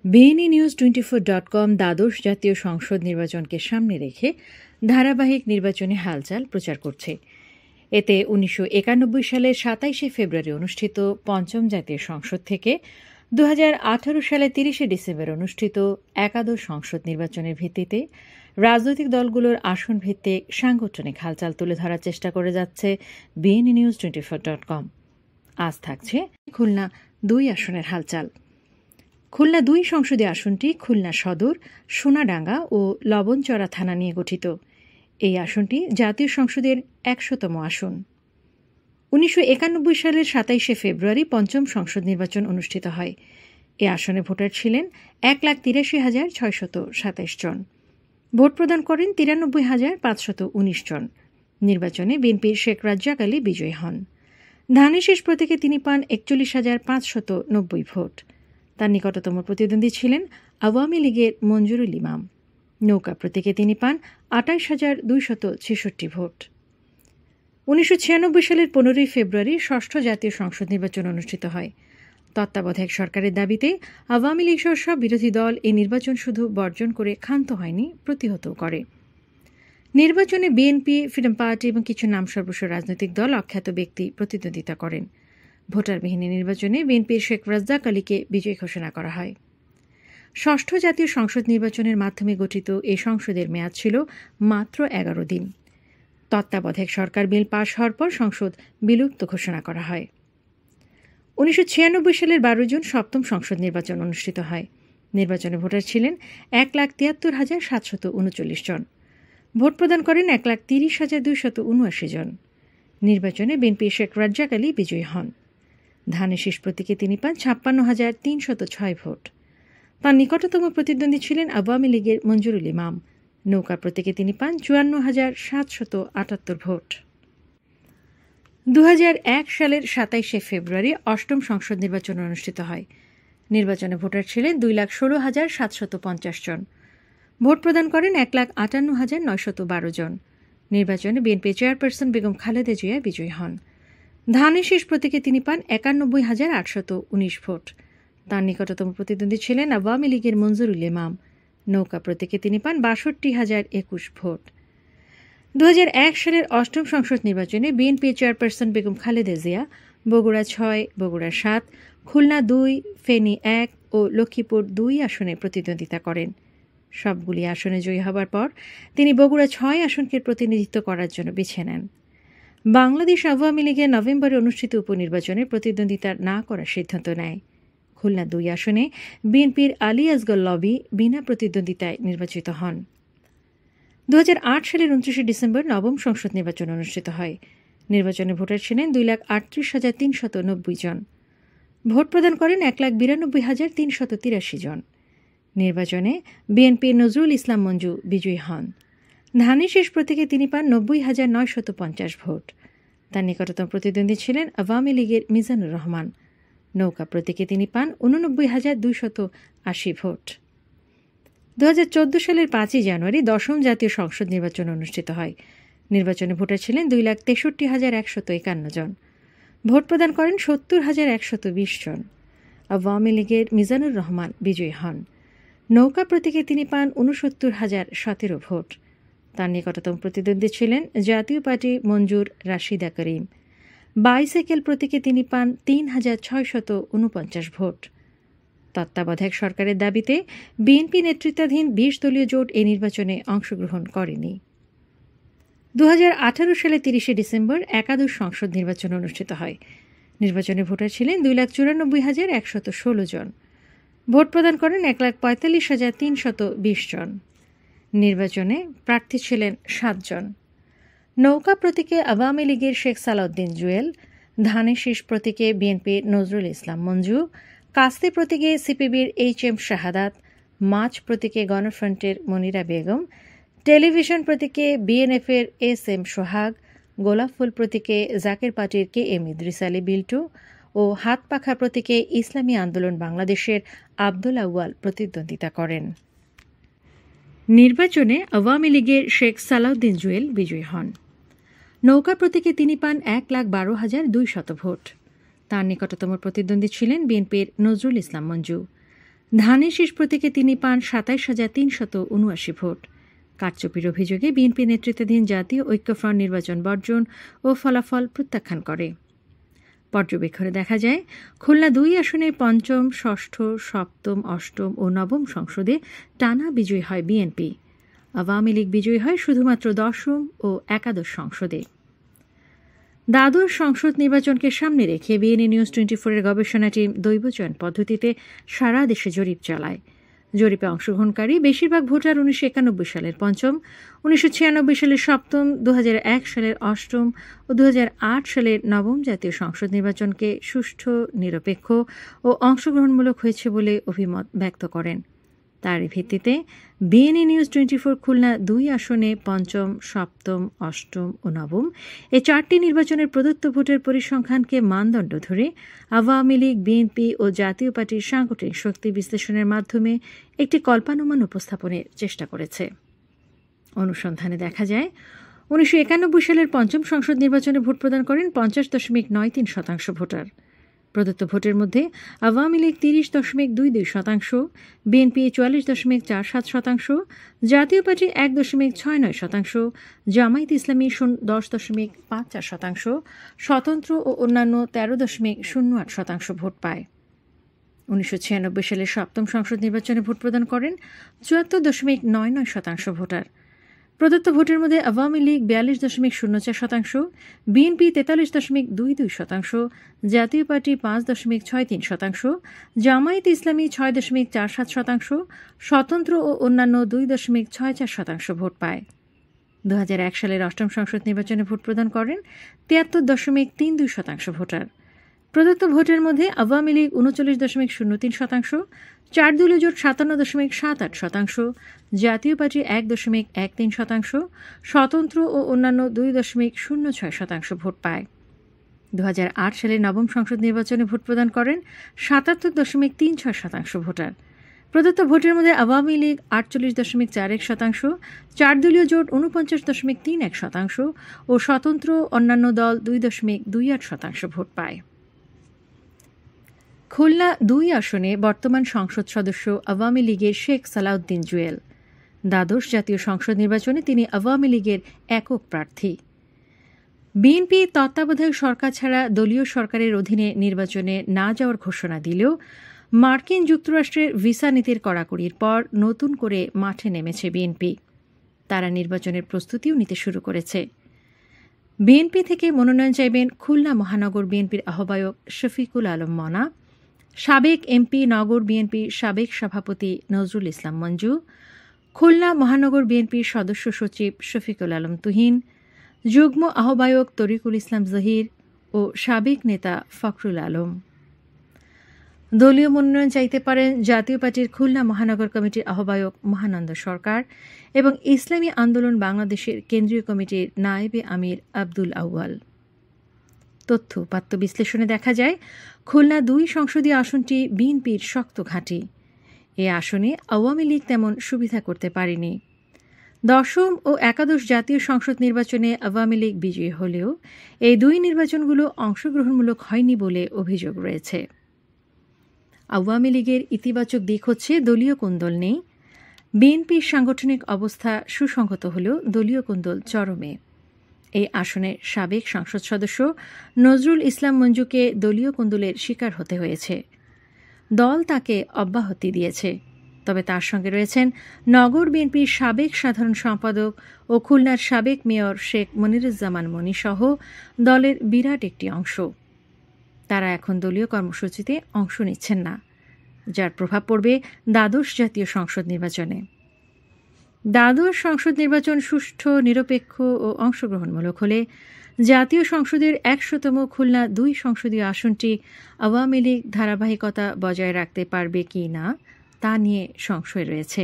বিএনই news 24.com দ্বাদশ জাতীয় সংসদ নির্বাচনকে সামনে রেখে ধারাবাহিক নির্বাচনী হালচাল প্রচার করছে। এতে 1991 সালের 27 ফেব্রুয়ারি অনুষ্ঠিত পঞ্চম জাতীয় সংসদ থেকে 2018 সালের 30 ডিসেম্বর অনুষ্ঠিত একাদশ সংসদ নির্বাচনের ভিত্তিতে রাজনৈতিক দলগুলোর আসন ভিত্তিক সাংগঠনিক হালচাল তুলে ধরার চেষ্টা করে যাচ্ছে বিএনই নিউজ 24.com। আজ থাকছে খুলনা 2 আসনের হালচাল। খুলনা 2 সংসদীয় আসনটি খুলনা সদর, সোনাডাঙ্গা ও লবণচড়া থানা নিয়ে গঠিত। এই আসনটি জাতীয় সংসদের 100তম আসন। 1991 সালের 27 ফেব্রুয়ারি পঞ্চম সংসদ নির্বাচন অনুষ্ঠিত হয়। এ আসনে ভোটার ছিলেন 1,83,627 জন। ভোট প্রদান করেন 93,519 জন। নির্বাচনে বিএনপির শেখ রাজ্জাক আলী বিজয়ী হন। ধানের প্রতীকে তিনি পান 41,590 ভোট। তার নিকটতম প্রতিদ্বন্দ্বী ছিলেন আওয়ামী লীগের মঞ্জুরুল ইমাম। নৌকা প্রতীকে তিনি পান 28,266 ভোট। 1996 সালের 15 ফেব্রুয়ারি ষষ্ঠ জাতীয় সংসদ নির্বাচন অনুষ্ঠিত হয়। তত্ত্বাবধায়ক সরকারের দাবিতে আওয়ামী লীগ সহ সব বিরোধী দল এই নির্বাচন শুধু বর্জন করে ক্ষান্ত হয়নি, প্রতিহতও করে। নির্বাচনে বিএনপি, ফ্রিডম পার্টি এবং কিছু নামসর্বস্ব রাজনৈতিক দল অখ্যাত ব্যক্তি প্রতিদ্বন্দ্বিতা করেন। ভোটারবিহীন নির্বাচনে বিএনপির শেখ রাজ্জাক আলীকে বিজয়ী ঘোষণা করা হয়। ষষ্ঠ জাতীয় সংসদ নির্বাচনের মাধ্যমে গঠিত এই সংসদের মেয়াদ ছিল মাত্র 11 দিন। তত্ত্বাবধায়ক সরকার বিল পাশ হওয়ার পর সংসদ বিলুপ্ত ঘোষণা করা হয়। 1996 সালের 12 জুন সপ্তম সংসদ নির্বাচন অনুষ্ঠিত হয়। নির্বাচনে ভোটার ছিলেন 1,73,739 জন। ভোট প্রদান করেন 1,30,279 জন। নির্বাচনে বিএনপির শেখ রাজ্জাক আলী বিজয়ী হন। ধানের প্রতীকে তিনি পান 56,306 ভোট। তার নিকটতম প্রতিদ্বন্দ্বী ছিলেন আওয়ামী লীগের মঞ্জুরুল ইমাম। নৌকা প্রতীকে তিনি পান 54,778 ভোট। 2001 সালের 27 ফেব্রুয়ারি অষ্টম সংসদ নির্বাচন অনুষ্ঠিত হয়। নির্বাচনে ভোটার ছিলেন 2,16,750 জন। ভোট প্রদান করেন 1,58,912 জন। নির্বাচনে বিএনপি চেয়ারপারসন বেগম খালেদা জিয়া বিজয়ী হন। ধানের প্রতীকে তিনি পান 91,819 ভোট। তার নিকটতম প্রতিদ্বন্দ্বী ছিলেন আওয়ামী লীগের মঞ্জুরুল ইমাম। নৌকা প্রতীকে তিনি পান 62,021 ভোট। 2001 সালের অষ্টম সংসদ নির্বাচনে বিএনপি চেয়ারপারসন বেগম খালেদা জিয়া বগুড়া 6, বগুড়া 7, খুলনা 2, ফেনী 1 ও লক্ষ্মীপুর 2 আসনে প্রতিদ্বন্দ্বিতা করেন। সবগুলি আসনে জয়ী হবার পর তিনি বগুড়া 6 আসনকে প্রতিনিধিত্ব করার জন্য বেছে নেন। বাংলাদেশ আওয়ামী লীগের নভেম্বরে অনুষ্ঠিত উপনির্বাচনে প্রতিদ্বন্দ্বিতা না করার সিদ্ধান্ত নেয়। খুলনা 2 আসনে বিএনপির আলী আসগর লবি বিনা প্রতিদ্বন্দ্বিতায় নির্বাচিত হন। 2008 সালের 29 ডিসেম্বর নবম সংসদ নির্বাচন অনুষ্ঠিত হয়। নির্বাচনে ভোটার ছিলেন 2,38,390 জন। ভোট প্রদান করেন 1,92,383 জন। নির্বাচনে বিএনপির নজরুল ইসলাম মঞ্জু বিজয়ী হন। ধানের প্রতীকে তিনি পান 90,950 ভোট। তার নিকটতম প্রতিদ্বন্দ্বী ছিলেন আওয়ামী লীগের মিজানুর রহমান। নৌকা প্রতীকে তিনি পান 89,280 ভোট। 2014 সালের 5 জানুয়ারি দশম জাতীয় সংসদ নির্বাচন অনুষ্ঠিত হয়। নির্বাচনে ভোটার ছিলেন 2,63,151 জন। ভোট প্রদান করেন 70,120 জন। আওয়ামী লীগের মিজানুর রহমান বিজয়ী হন। নৌকা প্রতীকে তিনি পান 69,017 ভোট। তার নিকটতম প্রতিদ্বন্দ্বী ছিলেন জাতীয় পার্টি মঞ্জুর রাশিদা করিম। বাইসাইকেল প্রতীকে তিনি পান 3,649 ভোট। তত্ত্বাবধায়ক সরকারের দাবিতে বিএনপি নেতৃত্বাধীন 20 দলীয় জোট এই নির্বাচনে অংশগ্রহণ করেনি। 2018 সালে 30 ডিসেম্বর একাদশ সংসদ নির্বাচন অনুষ্ঠিত হয়। নির্বাচনে ভোটার ছিলেন 2,94,116 জন। ভোট প্রদান করেন 1,45,320 জন। নির্বাচনে প্রার্থী ছিলেন 7 জন। নৌকা প্রতীকে আওয়ামী লীগের শেখ সালাউদ্দিন জুয়েল, ধানের প্রতীকে বিএনপির নজরুল ইসলাম মঞ্জু, কাস্তে প্রতীকে সিপিবির HM শাহাদাত, মাছ প্রতীকে গণফ্রন্টের মনিরা বেগম, টেলিভিশন প্রতীকে বিএনএফের SM সোহাগ, গোলাপফুল প্রতীকে জাকের পার্টির KM ইদ্রিস আলী বিল্টু ও হাতপাখা প্রতীকে ইসলামী আন্দোলন বাংলাদেশের আব্দুল আউয়াল প্রতিদ্বন্দ্বিতা করেন। নির্বাচনে আওয়ামী লীগের শেখ সালাউদ্দিন জুয়েল বিজয়ী হন। নৌকা প্রতীকে তিনি পান 1,12,200 ভোট। তার নিকটতম প্রতিদ্বন্দ্বী ছিলেন বিএনপির নজরুল ইসলাম মঞ্জু। ধানের শীষ প্রতীকে তিনি পান ২৭,৩৭৯ ভোট। কারচুপির অভিযোগে বিএনপি নেতৃত্বাধীন জাতীয় ঐক্যফ্রন্ট নির্বাচন বর্জন ও ফলাফল প্রত্যাখ্যান করে। পর্যবেক্ষণে দেখা যায়, খুলনা ২ আসনে পঞ্চম, ষষ্ঠ, সপ্তম, অষ্টম ও নবম সংসদে টানা বিজয়ী হয় বিএনপি। আওয়ামী লীগ বিজয়ী হয় শুধুমাত্র দশম ও একাদশ সংসদে। দ্বাদশ সংসদ নির্বাচনকে সামনে রেখে বিএনএ নিউজ 24-এর গবেষণা টিম দৈবচয়ন পদ্ধতিতে সারা দেশে জরিপ চালায়। জরিপে অংশগ্রহণকারী বেশিরভাগ ভোটার ১৯৯১ সালের পঞ্চম, ১৯৯৬ সালের সপ্তম, ২০০১ সালের অষ্টম ও ২০০৮ সালের নবম জাতীয় সংসদ নির্বাচনকে সুষ্ঠু, নিরপেক্ষ ও অংশগ্রহণমূলক হয়েছে বলে অভিমত ব্যক্ত করেন। তার ভিত্তিতে বিএনএ নিউজ 24 খুলনা ২ আসনে পঞ্চম, সপ্তম, অষ্টম ও নবম এই 4টি নির্বাচনের প্রদত্ত ভোটের পরিসংখ্যানকে মানদণ্ড ধরে আওয়ামী লীগ, বিএনপি ও জাতীয় পার্টির সাংগঠনিক শক্তি বিশ্লেষণের মাধ্যমে একটি কল্পানুমান উপস্থাপনের চেষ্টা করেছে। অনুসন্ধানে দেখা যায়, ১৯৯১ সালের পঞ্চম সংসদ নির্বাচনে ভোট প্রদান করেন ৫০.৯৩% ভোটার। প্রদত্ত ভোটের মধ্যে আওয়ামী লীগ ৩০.২২%, বিএনপি ৪৪.৪৭%, জাতীয় পার্টি ১.৬৯%, জামায়াতে ইসলামী ১০.৫৪%, স্বতন্ত্র ও অন্যান্য ১৩.০৮% ভোট পায়। ১৯৯৬ সালের সপ্তম সংসদ নির্বাচনে ভোট প্রদান করেন ৭৪.৯৯% ভোটার। প্রদত্ত ভোটের মধ্যে আওয়ামী লীগ ৪২.০৪%, বিএনপি ৪৩.২২%, জাতীয় পার্টি ৫.৬৩%, জামায়াতে ইসলামী ৬.৪৭%, স্বতন্ত্র ও অন্যান্য ২.৬৪% ভোট পায়। ২০০১ সালের অষ্টম সংসদ নির্বাচনে ভোট প্রদান করেন ৭৩.৩২% ভোটার। প্রদত্ত ভোটের মধ্যে আওয়ামী লীগ ৩৯.০৩%, চার দলীয় জোট ৫৭.৭৮%, জাতীয় পার্টি ১.১৩%, স্বতন্ত্র ও অন্যান্য ২.০৬% ভোট পায়। ২০০৮ সালের নবম সংসদ নির্বাচনে ভোট প্রদান করেন ৭৭.৩৬% ভোটার। প্রদত্ত ভোটের মধ্যে আওয়ামী লীগ ৪৮.৪১%, চার দলীয় জোট ৪৯.৩১% ও স্বতন্ত্র অন্যান্য দল ২.২৮% ভোট পায়। খুলনা ২ আসনে বর্তমান সংসদ সদস্য আওয়ামী লীগের শেখ সালাউদ্দিন জুয়েল। দ্বাদশ জাতীয় সংসদ নির্বাচনে তিনি আওয়ামী লীগের একক প্রার্থী। বিএনপি তত্ত্বাবধায়ক সরকার ছাড়া দলীয় সরকারের অধীনে নির্বাচনে না যাওয়ার ঘোষণা দিলেও মার্কিন যুক্তরাষ্ট্রের ভিসা নীতির কড়াকড়ির পর নতুন করে মাঠে নেমেছে বিএনপি। তারা নির্বাচনের প্রস্তুতিও নিতে শুরু করেছে। বিএনপি থেকে মনোনয়ন চাইবেন খুলনা মহানগর বিএনপির আহ্বায়ক শফিকুল আলম মনা, সাবেক এমপি নগর বিএনপির সাবেক সভাপতি নজরুল ইসলাম মঞ্জু, খুলনা মহানগর বিএনপির সদস্য সচিব শফিকুল আলম তুহিন, যুগ্ম আহ্বায়ক তরিকুল ইসলাম জহির ও সাবেক নেতা ফখরুল আলম। দলীয় মনোনয়ন চাইতে পারেন জাতীয় পার্টির খুলনা মহানগর কমিটির আহ্বায়ক মহানন্দ সরকার এবং ইসলামী আন্দোলন বাংলাদেশের কেন্দ্রীয় কমিটির নায়েবে আমির আব্দুল আউয়াল। তথ্য উপাত্ত বিশ্লেষণে দেখা যায়, খুলনা ২ সংসদীয় আসনটি বিএনপির শক্ত ঘাঁটি। এ আসনে আওয়ামী লীগ তেমন সুবিধা করতে পারেনি। দশম ও একাদশ জাতীয় সংসদ নির্বাচনে আওয়ামী লীগ বিজয়ী হলেও এই ২ নির্বাচনগুলো অংশগ্রহণমূলক হয়নি বলে অভিযোগ রয়েছে। আওয়ামী লীগের ইতিবাচক দিক হচ্ছে দলীয় কোন্দল নেই। বিএনপির সাংগঠনিক অবস্থা সুসংহত হলেও দলীয় কোন্দল চরমে। এই আসনের সাবেক সংসদ সদস্য নজরুল ইসলাম মঞ্জুকে দলীয় কোন্দলের শিকার হতে হয়েছে। দল তাকে অব্যাহতি দিয়েছে, তবে তার সঙ্গে রয়েছেন নগর বিএনপির সাবেক সাধারণ সম্পাদক ও খুলনার সাবেক মেয়র শেখ মনিরুজ্জামান মনি সহ দলের বিরাট একটি অংশ। তারা এখন দলীয় কর্মসূচিতে অংশ নিচ্ছেন না, যার প্রভাব পড়বে দ্বাদশ জাতীয় সংসদ নির্বাচনে। দ্বাদশ সংসদ নির্বাচন সুষ্ঠু, নিরপেক্ষ ও অংশগ্রহণমূলক হলে জাতীয় সংসদের ১০০তম খুলনা ২ সংসদীয় আসনটি আওয়ামী লীগ ধারাবাহিকতা বজায় রাখতে পারবে কি না তা নিয়ে সংশয় রয়েছে।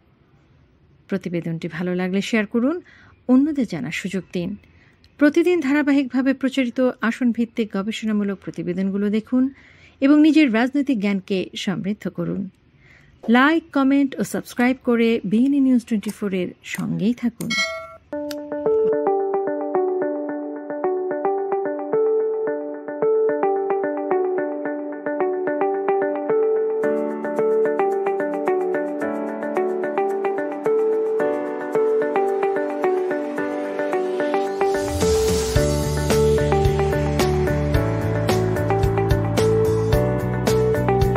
প্রতিবেদনটি ভালো লাগলে শেয়ার করুন, অন্যদের জানার সুযোগ দিন। প্রতিদিন ধারাবাহিকভাবে প্রচারিত আসনভিত্তিক গবেষণামূলক প্রতিবেদনগুলো দেখুন এবং নিজের রাজনৈতিক জ্ঞানকে সমৃদ্ধ করুন। লাইক, কমেন্ট ও সাবস্ক্রাইব করে বিএনএ নিউজ 24-এর সঙ্গেই থাকুন।